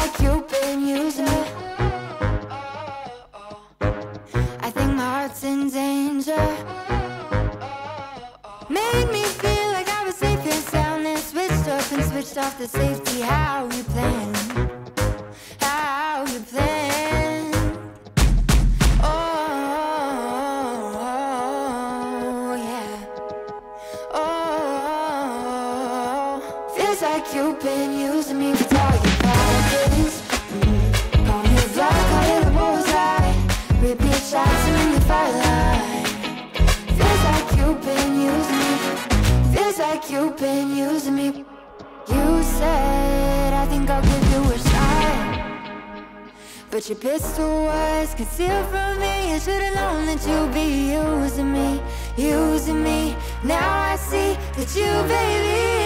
like you've been using me. I think my heart's in danger. Made me feel like I was safe and sound, then switched up and switched off the safety. How you playing? How you playing? Oh, yeah. Oh, feels like you've been using me with all your problems. Call me a fly, call it a bullseye. Repeat shots in the firelight. Feels like you've been using me. Feels like you've been using me. You said, I think I'll give you a shot, but your pistol was concealed from me. I should've known that you'd be using me, using me. Now I see that you, baby,